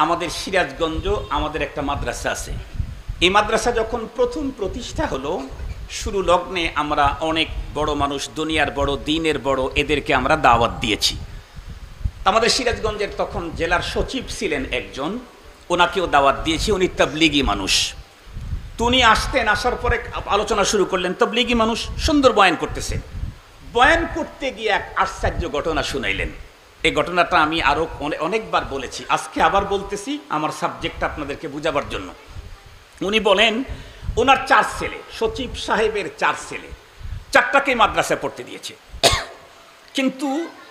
আমাদের সিরাজগঞ্জ আমাদের একটা মাদ্রাসা আছে। এই মাদ্রাসা যখন প্রথম প্রতিষ্ঠা হলো, শুরু লগ্নে আমরা অনেক বড় মানুষ, দুনিয়ার বড়, দিনের বড়, এদেরকে আমরা দাওয়াত দিয়েছি। আমাদের সিরাজগঞ্জের তখন জেলার সচিব ছিলেন একজন, ওনাকেও দাওয়াত দিয়েছি। উনি তাবলিগি মানুষ। তো উনি আসতেন, আসার পরে আলোচনা শুরু করলেন। তাবলিগি মানুষ, সুন্দর বয়ান করতেছেন। বয়ান করতে গিয়ে এক আশ্চর্য ঘটনা শুনাইলেন। এই ঘটনাটা আমি আরও অনেকবার বলেছি, আজকে আবার বলতেছি আমার সাবজেক্টটা আপনাদেরকে বোঝাবার জন্য। উনি বলেন ওনার 4 ছেলে, সচিব সাহেবের 4 ছেলে, 4টাকে মাদ্রাসায় পড়তে দিয়েছে। কিন্তু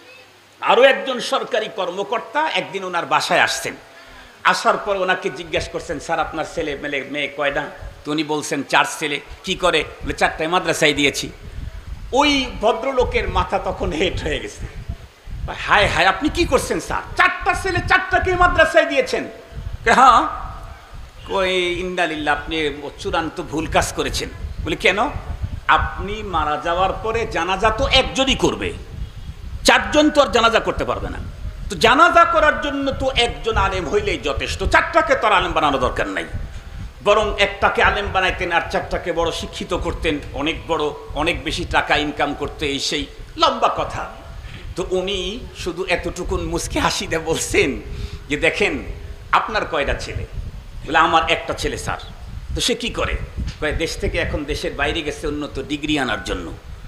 আরও একজন সরকারি কর্মকর্তা একদিন ওনার বাসায় আসছেন। আসার পর ওনাকে জিজ্ঞেস করছেন, স্যার আপনার ছেলে মেয়ে কয়টা? তো উনি বলছেন 4 ছেলে। কি করে? বলে 4টায় মাদ্রাসায় দিয়েছি। ওই ভদ্রলোকের মাথা তখন হেট হয়ে গেছে। হায় হায়, আপনি কি করছেন স্যার? 4টা ছেলে 4টাকে মাদ্রাসায় দিয়েছেন? হ্যাঁ। কই ইন্দালিল্লাহ, আপনি চূড়ান্ত ভুল কাজ করেছেন। বলে কেন? আপনি মারা যাওয়ার পরে জানাজা তো একজনই করবে, 4 জন তো আর জানাজা করতে পারবে না। তো জানাজা করার জন্য তো একজন আলেম হইলেই যথেষ্ট, 4টাকে তো আর আলেম বানানো দরকার নাই। বরং একটাকে আলেম বানাইতেন আর 4টাকে বড় শিক্ষিত করতেন, অনেক বড়, অনেক বেশি টাকা ইনকাম করতে, এই সেই লম্বা কথা। তো উনি শুধু এতটুকুন মুচকি হাসি দিয়ে বলছেন যে দেখেন আপনার কয়টা ছেলে? বলে আমার একটা ছেলে স্যার। তো সে কি করে? দেশ থেকে এখন দেশের বাইরে গেছে উন্নত ডিগ্রি আনার জন্য।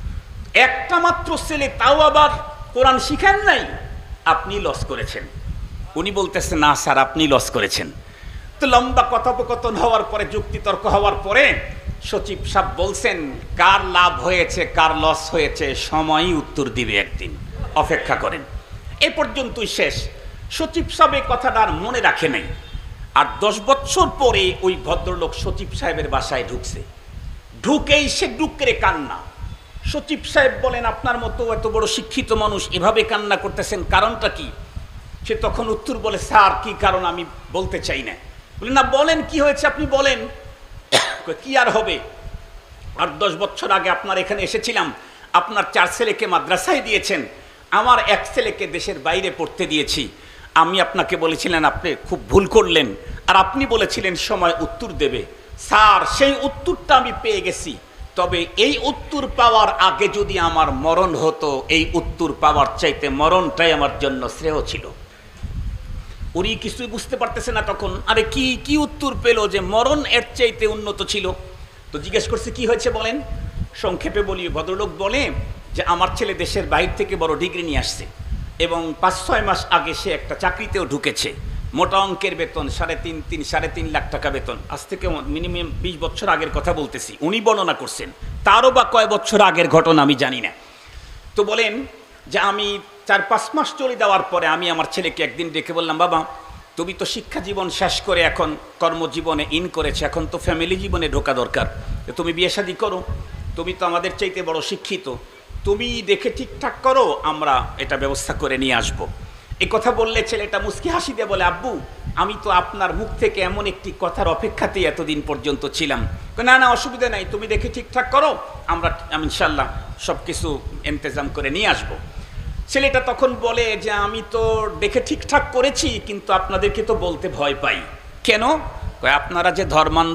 একটা মাত্র ছেলে, তাও আবার কোরআন শিখেন নাই, আপনি লস করেছেন। উনি বলতেছেন না স্যার, আপনি লস করেছেন। তো লম্বা কথোপকথন হওয়ার পরে, যুক্তিতর্ক হওয়ার পরে সচিব সাহেব বলছেন কার লাভ হয়েছে কার লস হয়েছে সময়ই উত্তর দিবে, একদিন অপেক্ষা করেন। এ পর্যন্তই শেষ। সচিব সাহেব এই কথাটা আর মনে রাখে নাই। আর 10 বছর পরে ওই ভদ্রলোক সচিব সাহেবের বাসায় ঢুকছে। ঢুকেই সে ডুকরে কান্না। সচিব সাহেব বলেন আপনার মতো এত বড় শিক্ষিত মানুষ এভাবে কান্না করতেছেন, কারণটা কি? সে তখন উত্তর বলে, স্যার কি কারণ আমি বলতে চাই না। বলে না, বলেন কি হয়েছে আপনি বলেন। কি আর হবে, আর 10 বছর আগে আপনার এখানে এসেছিলাম, আপনার 4 ছেলেকে মাদ্রাসায় দিয়েছেন, আমার 1 ছেলেকে দেশের বাইরে পড়তে দিয়েছি। আমি আপনাকে বলেছিলেন আপনি খুব ভুল করলেন, আর আপনি বলেছিলেন সময় উত্তর দেবে। স্যার সেই উত্তরটা আমি পেয়ে গেছি, তবে এই উত্তর পাওয়ার আগে যদি আমার মরণ হতো, এই উত্তর পাওয়ার চাইতে মরণটাই আমার জন্য শ্রেয় ছিল। উনি কিছুই বুঝতে পারতেছে না তখন। আরে কি কি উত্তর পেল যে মরণ এর চাইতে উন্নত ছিল? তো জিজ্ঞেস করছে কি হয়েছে বলেন। সংক্ষেপে বলি, ভদ্রলোক বলে যে আমার ছেলে দেশের বাইরে থেকে বড় ডিগ্রি নিয়ে আসছে এবং 5-6 মাস আগে সে একটা চাকরিতেও ঢুকেছে। মোটা অঙ্কের বেতন, 3.5 লাখ টাকা বেতন। আজ থেকে মিনিমাম 20 বছর আগের কথা বলতেছি, উনি বর্ণনা করছেন। তারও বা কয় বছর আগের ঘটনা আমি জানি না। তো বলেন যে আমি 4-5 মাস চলে যাওয়ার পরে আমি আমার ছেলেকে একদিন ডেকে বললাম, বাবা তুমি তো শিক্ষা জীবন শেষ করে এখন কর্মজীবনে ইন করেছে, এখন তো ফ্যামিলি জীবনে ঢোকা দরকার, তুমি বিয়ে শাদী করো, তুমি তো আমাদের চাইতে বড় শিক্ষিত, তুমি দেখে ঠিকঠাক করো, আমরা এটা ব্যবস্থা করে নিয়ে আসবো। এই কথা বললে ছেলেটা মুচকি হাসি দিয়ে বলে, আব্বু আমি তো আপনার মুখ থেকে এমন একটি কথার অপেক্ষাতেই এতদিন পর্যন্ত ছিলাম। না না অসুবিধা নাই, তুমি দেখে ঠিকঠাক করো, আমরা ইনশাল্লাহ সব কিছু ইন্তজাম করে নিয়ে আসবো। ছেলেটা তখন বলে যে আমি তো দেখে ঠিকঠাক করেছি, কিন্তু আপনাদেরকে তো বলতে ভয় পাই। কেন? আপনারা যে ধর্মান্ধ।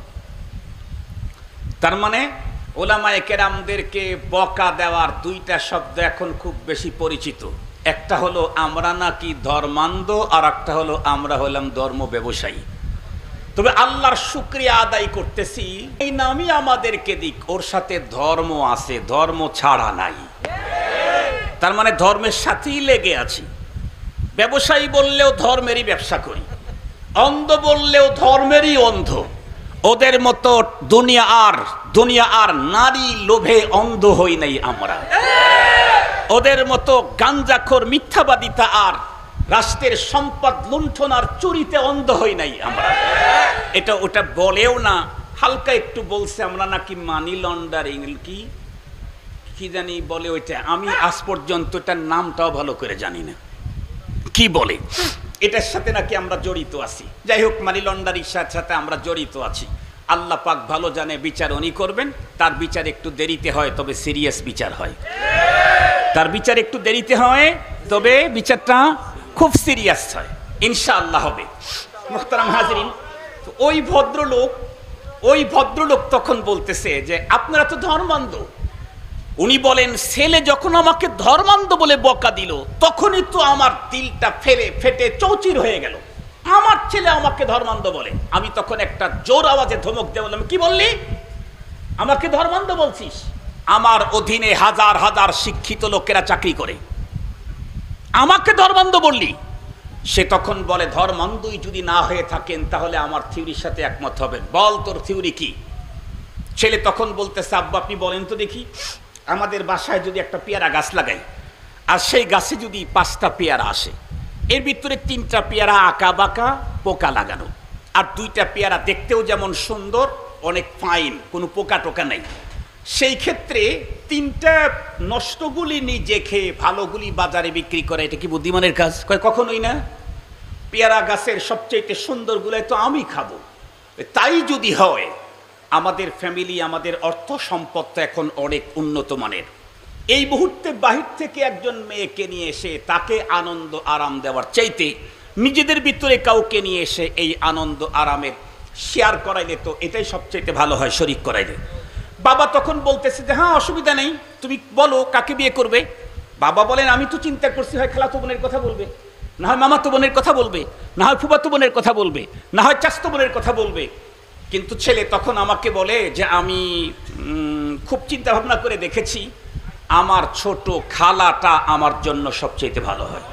তার মানে ওলামায়ে কেরামদেরকে বকা দেওয়ার 2টা শব্দ এখন খুব বেশি পরিচিত। একটা হলো আমরা নাকি ধর্মান্ধ, আর একটা হলো আমরা হলাম ধর্ম ব্যবসায়ী। তবে আল্লাহর শুকরিয়া আদায় করতেছি, এই নামই আমাদেরকে দিক, ওর সাথে ধর্ম আছে, ধর্ম ছাড়া নাই। তার মানে ধর্মের সাথেই লেগে আছি। ব্যবসায়ী বললেও ধর্মেরই ব্যবসা করি, অন্ধ বললেও ধর্মেরই অন্ধ। ওদের মতো দুনিয়া আর নারী লোভে অন্ধ হই নাই আমরা। ওদের মতো গাঞ্জাখোর মিথ্যাবাদিতা আর রাষ্ট্রের সম্পদ লুণ্ঠন আর চুরিতে অন্ধ হই নাই আমরা। এটা ওটা বলেও না, হালকা একটু বলছে আমরা নাকি মানি লন্ডারিং কি জানি বলে ওইটা, আমি আজ পর্যন্ত এটার নামটাও ভালো করে জানি না কি বলে। এটার সাথে নাকি আমরা জড়িত আছি। যাই হোক, মানি লন্ডারিং সাথে আমরা জড়িত আছি। আল্লাহ পাক ভালো জানে, বিচার উনি করবেন। তার বিচার একটু দেরিতে হয়, তবে সিরিয়াস বিচার হয়। তার বিচার একটু দেরিতে হয়, তবে বিচারটা খুব সিরিয়াস হয়। ইনশাআল্লাহ হবে। মুহতারাম হাজরিন, ওই ভদ্রলোক তখন বলতেছে যে আপনারা তো ধর্মান্ধ। উনি বলেন ছেলে যখন আমাকে ধর্মান্ধ বলে বকা দিল তখনই তো আমার দিলটা ফেটে চৌচির হয়ে গেল। আমার ছেলে আমাকে ধর্মান্ধ বলে। আমি তখন একটা জোর আওয়াজে ধমক দিয়ে বললাম, কি বললি? আমাকে ধর্মান্ধ বলছিস? আমার অধীনে হাজার হাজার শিক্ষিত লোকেরা চাকরি করে, আমাকে ধর্মান্ধ বললি? সে তখন বলে, ধর্মান্ধই যদি না হয়ে থাকেন তাহলে আমার থিওরির সাথে একমত হবেন, বল তোর থিওরি কি? ছেলে তখন বলতেছে, আব্বা আপনি বলেন তো দেখি, আমাদের বাসায় যদি একটা পেয়ারা গাছ লাগাই আর সেই গাছে যদি 5টা পেয়ারা আসে, এর ভিতরে 3টা পেয়ারা আঁকা বাঁকা পোকা লাগানো, আর 2টা পেয়ারা দেখতেও যেমন সুন্দর, অনেক ফাইন, কোনো পোকা টোকা নাই, সেই ক্ষেত্রে 3টা নষ্টগুলি নিজে খেয়ে ভালোগুলি বাজারে বিক্রি করে, এটা কি বুদ্ধিমানের কাজ? কখনোই না। পেয়ারা গাছের সবচেয়ে সুন্দরগুলাই তো আমি খাবো। তাই যদি হয়, আমাদের ফ্যামিলি, আমাদের অর্থ সম্পদ তো এখন অনেক উন্নত মানের। এই মুহূর্তে বাহির থেকে একজন মেয়েকে নিয়ে এসে তাকে আনন্দ আরাম দেওয়ার চাইতে নিজেদের ভিতরে কাউকে নিয়ে এসে এই আনন্দ আরামের শেয়ার করাইলে তো এটাই সবচেয়ে ভালো হয়, শরীক করাইলে। বাবা তখন বলতেছে যে হ্যাঁ অসুবিধা নেই, তুমি বলো কাকে বিয়ে করবে। বাবা বলেন, আমি তো চিন্তা করছি হয় খালাতো বোনের কথা বলবে, না হয় মামাতো বোনের কথা বলবে, না হয় ফুফাতো বোনের কথা বলবে, না হয় চাচতো বোনের কথা বলবে। কিন্তু ছেলে তখন আমাকে বলে যে আমি খুব চিন্তা ভাবনা করে দেখেছি, আমার ছোট খালাটা আমার জন্য সবচেয়ে ভালো হয়।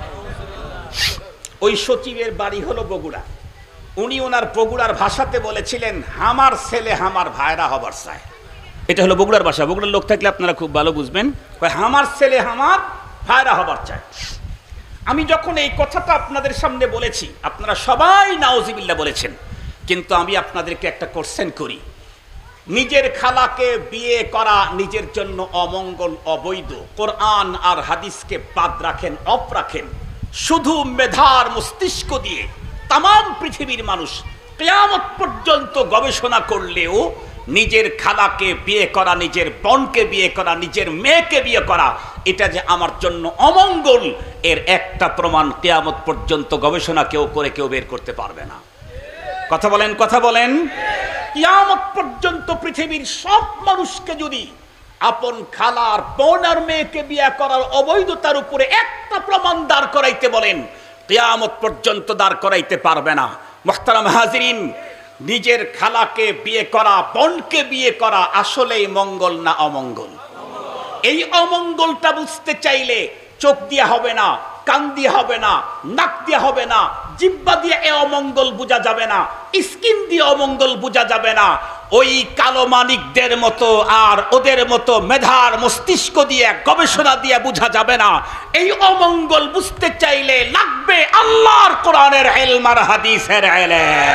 ওই সচিবের বাড়ি হলো বগুড়া। উনি ওনার বগুড়ার ভাষাতে বলেছিলেন, আমার ছেলে আমার ভাইরা হবার চায়। এটা হলো বগুড়ার ভাষা। বগুড়ার লোক থাকলে আপনারা খুব ভালো বুঝবেন। আমার ছেলে আমার ভাইরা হবার চায়। আমি যখন এই কথাটা আপনাদের সামনে বলেছি, আপনারা সবাই নাউজিবিল্লাহ বলেছেন, কিন্তু আমি আপনাদেরকে একটা কোশ্চেন করি, নিজের খালাকে বিয়ে করা নিজের জন্য অমঙ্গল, অবৈধ, কোরআন আর হাদিসকে বাদ রাখেন, অফ রাখেন, শুধু মেধার মস্তিষ্ক দিয়ে তাম পৃথিবীর মানুষ কিয়ামত পর্যন্ত গবেষণা করলেও নিজের খালাকে বিয়ে করা, নিজের বোনকে বিয়ে করা, নিজের মেয়েকে বিয়ে করা, এটা যে আমার জন্য অমঙ্গল, এর একটা প্রমাণ কিয়ামত পর্যন্ত গবেষণা কেউ করে কেউ বের করতে পারবে না। কথা বলেন, কথা বলেন। কিয়ামত পর্যন্ত পৃথিবীর সব মানুষকে যদি আপন খালার বোন আর মেয়েকে বিয়ে করার অবৈধতার উপরে একটা প্রমাণ দাঁড় করাইতে বলেন, কিয়ামত পর্যন্ত দাঁড় করাইতে পারবে না। মুহতারাম হাজিরিন, নিজের খালাকে বিয়ে করা, বোনকে বিয়ে করা আসলেই মঙ্গল না অমঙ্গল? এই অমঙ্গলটা বুঝতে চাইলে চোখ দিয়ে হবে না, কান দিয়ে হবে না, নাক দিয়ে হবে না, জিহ্বা দিয়ে এ অমঙ্গল বোঝা যাবে না, স্কিন দিয়ে অমঙ্গল বোঝা যাবে না। ওই কালো মানিকদের মতো আর ওদের মতো মেধার মস্তিষ্ক দিয়ে গবেষণা দিয়ে বোঝা যাবে না। এই অমঙ্গল বুঝতে চাইলে লাগবে আল্লাহর কোরআনের ইলম আর হাদিসের ইলম।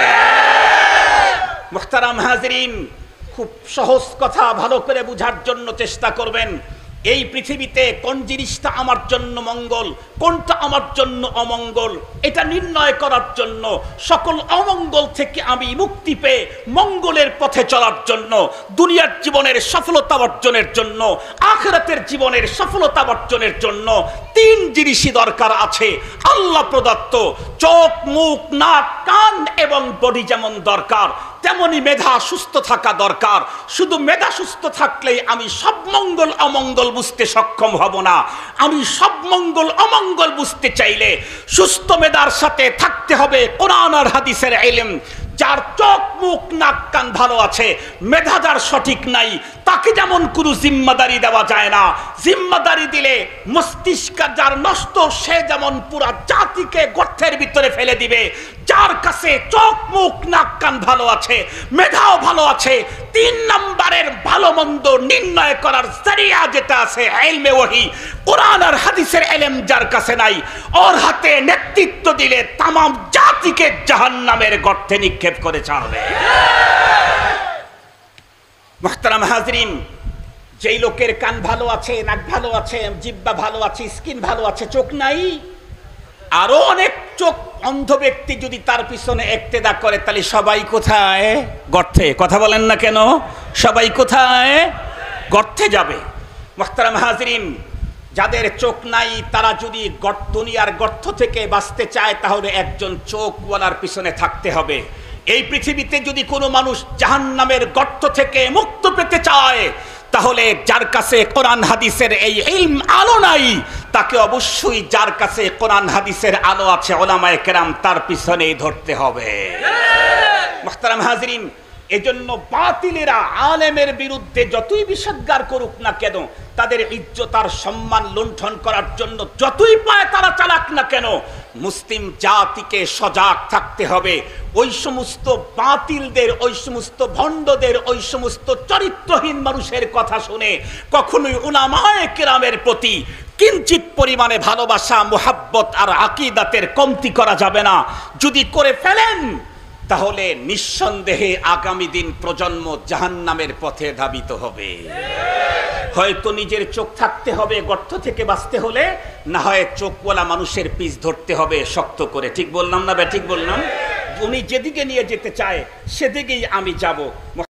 মুহতারাম হাজিরিন, খুব সহজ কথা ভালো করে বুঝার জন্য চেষ্টা করবেন। এই পৃথিবীতে কোন জিনিসটা আমার জন্য মঙ্গল, কোনটা আমার জন্য অমঙ্গল, এটা নির্ণয় করার জন্য, সকল অমঙ্গল থেকে আমি মুক্তি পেয়ে মঙ্গলের পথে চলার জন্য, দুনিয়ার জীবনের সফলতা অর্জনের জন্য, আখিরাতের জীবনের সফলতা অর্জনের জন্য 3 জিনিসই দরকার আছে আল্লাহ প্রদত্ত। চোখ, মুখ, নাক, কান এবং বডি যেমন দরকার, তেমনি মেধা সুস্থ থাকা দরকার। শুধু মেধা সুস্থ থাকলেই আমি সব মঙ্গল অমঙ্গল বুঝতে সক্ষম হব না। আমি সব মঙ্গল অমঙ্গল বুঝতে চাইলে সুস্থ মেধার সাথে থাকতে হবে কোরআন আর হাদিসের ইলম। যার চোখ, মুখ, নাক, কান ভালো আছে, মেধা যার সঠিক নাই, তাকে যেমন কোনো জিম্মাদারি দেওয়া যায় না। জিম্মাদারি দিলে মস্তিষ্ক যার নষ্ট, সে যেমন পুরা জাতিকে গর্তের ভিতরে ফেলে দিবে। যার কাছে চোখ, মুখ, নাক, কান ভালো আছে, মেধাও ভালো আছে, 3 নম্বরের ভালো মন্দ নির্ণয় করার জরিয়া যেটা আছে ইলমে ওহী, কোরআন আর হাদিসের ইলম যার কাছে নাই, ওর হাতে নেতৃত্ব দিলে তাম জাতিকে জাহান্নামের গর্তে নিক্ষেপ করে ছাড়বে। মুহতারাম হাজরিন, যেই লোকের কান ভালো আছে, নাক ভালো আছে, জিহ্বা ভালো আছে, স্কিন ভালো আছে, চোখ নাই, আরো অনেক চোখ অন্ধ ব্যক্তি যদি তার পিছনে ইক্তেদা করে, তাহলে সবাই কোথায়? গর্তে। কথা বলেন না কেন? সবাই কোথায়? গর্তে যাবে। মুহতারাম হাজরিন, যাদের চোখ নাই তারা যদি দুনিয়ার গর্ত থেকে বাঁচতে চায় তাহলে একজন চোখওয়ালার পিছনে থাকতে হবে। এই পৃথিবীতে যদি কোনো মানুষ জাহান্নামের গর্ত থেকে মুক্ত পেতে চায় তাহলে যার কাছে কোরআন হাদিসের এই ইলম আলো নাই, তাকে অবশ্যই যার কাছে কোরআন হাদিসের আলো আছে উলামায়ে কেরাম তার পিছনেই ধরতে হবে। মুহতারাম হাজিরিন, এজন্য বাতিলেরা আলেমের বিরুদ্ধে যতই বিষোদ্গার করুক না কেন, তাদের ইজ্জত আর সম্মান লুণ্ঠন করার জন্য যতই পায় তারা চালাক না কেন, মুসলিম জাতিকে সজাগ থাকতে হবে। ওই সমস্ত বাতিলদের, ওই সমস্ত ভণ্ডদের, ওই সমস্ত চরিত্রহীন মানুষের কথা শুনে কখনোই উলামায়ে কেরামের প্রতি কিঞ্চিত পরিমাণে ভালোবাসা, মুহাব্বত আর আকীদাতের কমতি করা যাবে না। যদি করে ফেলেন তাহলে নিঃসন্দেহে আগামী দিন প্রজন্ম জাহান্নামের পথে ধাবিত হবে। হয়তো নিজের চোখ থাকতে হবে গর্ত থেকে বাঁচতে হলে, না হয় চোখওয়ালা মানুষের পিছ ধরতে হবে শক্ত করে। ঠিক বললাম না? ঠিক বললাম? উনি যেদিকে নিয়ে যেতে চায় সেদিকেই আমি যাব।